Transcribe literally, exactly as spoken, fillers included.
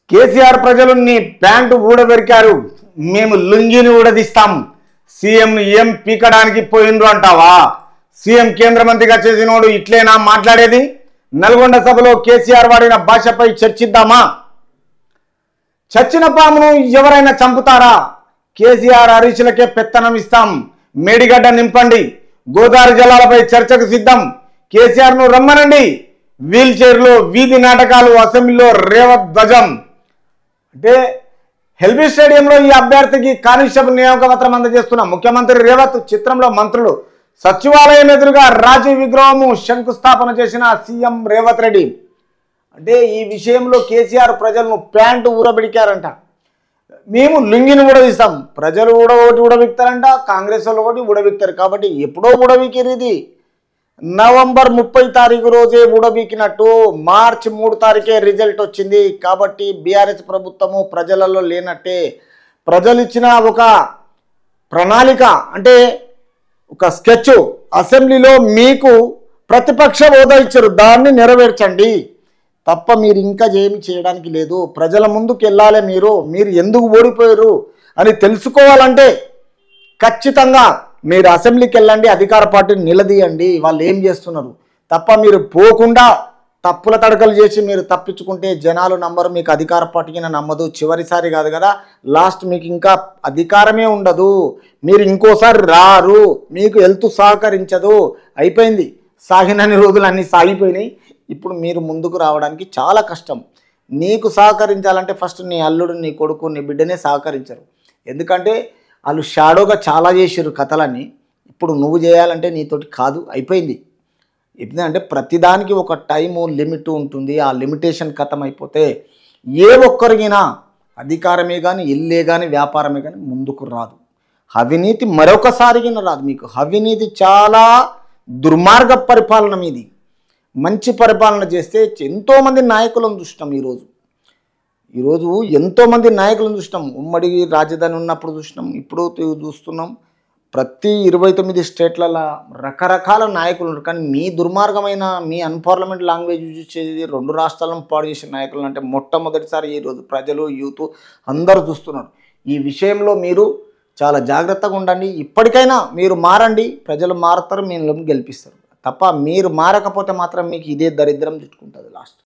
కేసీఆర్ ప్రజలు నీ ప్యాంటు ఊడబెరికారు, మేము లుంగిని ఊడదీస్తాం, సీఎంను ఏం పీకడానికి పోయిండ్రు అంటావా? సీఎం కేంద్ర మంత్రిగా చేసినోడు ఇట్లేనా మాట్లాడేది? నల్గొండ సభలో కేసీఆర్ వాడిన భాషపై చర్చిద్దామా? చచ్చిన పామును ఎవరైనా చంపుతారా? కేసీఆర్ హరీష్లకే పెత్తనం ఇస్తాం, మేడిగడ్డ నింపండి, గోదావరి జలాలపై చర్చకు సిద్ధం, కేసీఆర్ను రమ్మనండి, వీల్ చైర్లో వీధి నాటకాలు, అసెంబ్లీలో రేవత్ ధ్వజం. అంటే ఎల్బీ స్టేడియంలో ఈ అభ్యర్థికి కానిస్టేబుల్ నియామక పత్రం అందజేస్తున్న ముఖ్యమంత్రి రేవంత్, చిత్రంలో మంత్రులు, సచివాలయం ఎదురుగా రాజీవ్ విగ్రహము శంకుస్థాపన చేసిన సీఎం రేవంత్ రెడ్డి. అంటే ఈ విషయంలో కేసీఆర్ ప్రజలను ప్యాంటు ఊరబెడికారంట. మేము లుంగిని ఊడవిస్తాం, ప్రజలు కూడా ఒకటి ఊడబిక్తారంట, కాంగ్రెస్ వాళ్ళు ఒకటి ఊడబిక్తారు. కాబట్టి ఎప్పుడో ఊడబికిరు. ఇది నవంబర్ ముప్పై తారీఖు రోజే ఊడబీకినట్టు మార్చి మూడు తారీఖే రిజల్ట్ వచ్చింది. కాబట్టి బీఆర్ఎస్ ప్రభుత్వము ప్రజలలో లేనట్టే. ప్రజలు ఇచ్చిన ఒక ప్రణాళిక, అంటే ఒక స్కెచ్, అసెంబ్లీలో మీకు ప్రతిపక్ష హోదా ఇచ్చారు, దాన్ని నెరవేర్చండి తప్ప మీరు ఇంకా ఏమి చేయడానికి లేదు. ప్రజల ముందుకు వెళ్ళాలి. మీరు మీరు ఎందుకు ఓడిపోయారు అని తెలుసుకోవాలంటే ఖచ్చితంగా మీరు అసెంబ్లీకి వెళ్ళండి, అధికార పార్టీని నిలదీయండి, వాళ్ళు ఏం చేస్తున్నారు తప్ప మీరు పోకుండా తప్పుల తడకలు చేసి మీరు తప్పించుకుంటే జనాలు నమ్మరు, మీకు అధికార పార్టీకి నమ్మదు. చివరిసారి కాదు కదా, లాస్ట్ మీకు ఇంకా అధికారమే ఉండదు, మీరు ఇంకోసారి రారు, మీకు హెల్త్ సహకరించదు. అయిపోయింది, సాగినన్ని రోజులు అన్నీ సాగిపోయినాయి. ఇప్పుడు మీరు ముందుకు రావడానికి చాలా కష్టం. నీకు సహకరించాలంటే ఫస్ట్ నీ అల్లుడు, నీ కొడుకు, నీ బిడ్డనే సహకరించరు. ఎందుకంటే వాళ్ళు షాడోగా చాలా చేసారు కథలన్నీ. ఇప్పుడు నువ్వు చేయాలంటే నీతోటి కాదు, అయిపోయింది. ఎందుకంటే ప్రతిదానికి ఒక టైము లిమిట్ ఉంటుంది. ఆ లిమిటేషన్ కథం అయిపోతే ఏ ఒక్కరికైనా అధికారమే కానీ, ఇల్లే కానీ, వ్యాపారమే కానీ ముందుకు రాదు. అవినీతి మరొకసారిగా రాదు మీకు. అవినీతి చాలా దుర్మార్గ పరిపాలన మీది. మంచి పరిపాలన చేస్తే ఎంతోమంది నాయకులను చూసినాం. ఈరోజు ఈరోజు ఎంతోమంది నాయకులను చూసినాం. ఉమ్మడి రాజధాని ఉన్నప్పుడు చూసినాం, ఇప్పుడు చూస్తున్నాం. ప్రతి ఇరవై తొమ్మిది స్టేట్లలో రకరకాల నాయకులు ఉన్నారు. కానీ మీ దుర్మార్గమైన, మీ అన్పార్లమెంట్ లాంగ్వేజ్ యూజ్ చేసి రెండు రాష్ట్రాలను పాడు చేసిన నాయకులు అంటే మొట్టమొదటిసారి ఈరోజు ప్రజలు, యూత్ అందరూ చూస్తున్నారు. ఈ విషయంలో మీరు చాలా జాగ్రత్తగా ఉండండి. ఇప్పటికైనా మీరు మారండి, ప్రజలు మారుతారు, మీరు గెలిపిస్తారు. తప్ప మీరు మారకపోతే మాత్రం మీకు ఇదే దరిద్రం చుట్టుకుంటుంది లాస్ట్.